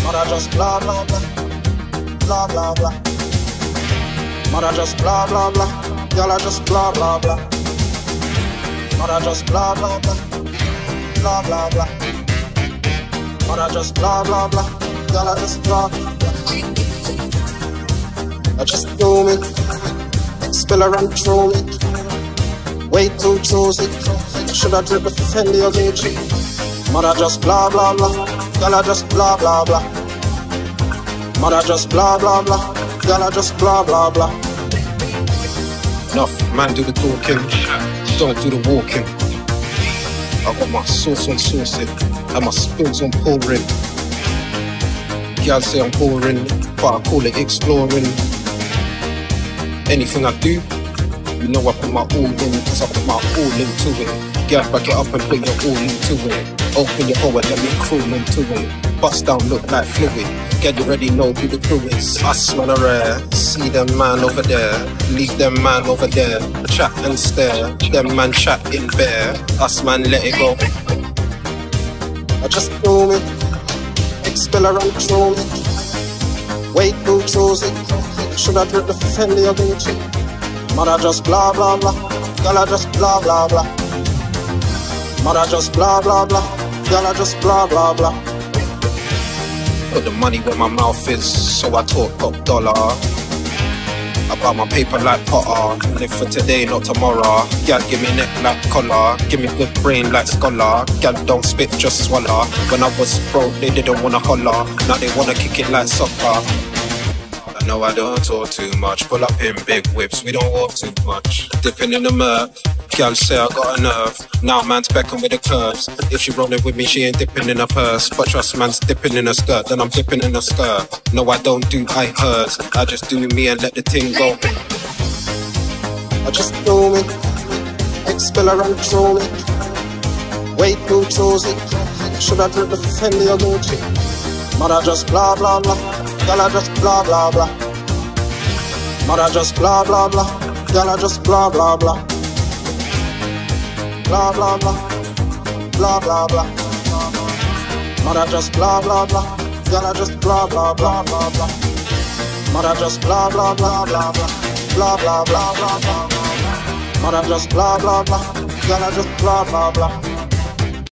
Mother just blah blah blah, blah blah blah. Mother just blah blah blah, y'all are just blah blah blah. Mother just blah blah blah, blah blah blah. Mother just blah blah blah, y'all are just blah blah blah. I just do me, spill around through me. Way too choosy, should I drip a Fendi or Gucci? Mother just blah blah blah, y'all are just blah blah blah. Mother just blah blah blah, y'all are just blah blah blah. Enough, man do the talking, don't do the walking. I got my sauce on saucing, and my spills on pouring. Girl say I'm boring, but I call it exploring. Anything I do, you know I put my all in, cause I put my all into it. Girl, back it up and put your all into it. Open your hole and let me crawl into it. Bust down, look like fluid. Get you ready, know who the crew is. I smell a rare, see them man over there. Leave them man over there. Chat and stare, them man chat in bare. Us man let it go. I just do me, expel around through me. Way too choosy, should I drip the Fendi or Gucci? Mother just blah blah blah, y'all are just blah blah blah. Mother just blah blah blah, y'all are just blah blah blah. Put the money where my mouth is, so I talk top dollar. I buy my paper like Potter, live for today, not tomorrow. Gal give me neck like collar, give me good brain like scholar. Gal don't spit, just swallow. When I was broke, they didn't wanna holler. Now they wanna kick it like soccer. I know I don't talk too much, pull up in big whips, we don't walk too much. Dipping in the murk, gal say I got a nerve. Now man's becking with the curves. If she rolling with me, she ain't dipping in her purse. But trust man's dipping in her skirt, then I'm dipping in her skirt. No, I don't do I hers, I just do me and let the thing go. I just do me, expel around through me. Way too choosy, should I drip the Fendi or Gucci? Mother just blah blah blah, y'all are just blah blah blah. Mother just blah blah blah, y'all are just blah blah blah. Blah blah blah, blah blah blah. Mother just blah blah blah, y'all are just blah blah blah blah blah. Mother just blah blah blah blah blah, blah blah blah blah blah. Mother just blah blah blah, y'all are just blah blah blah.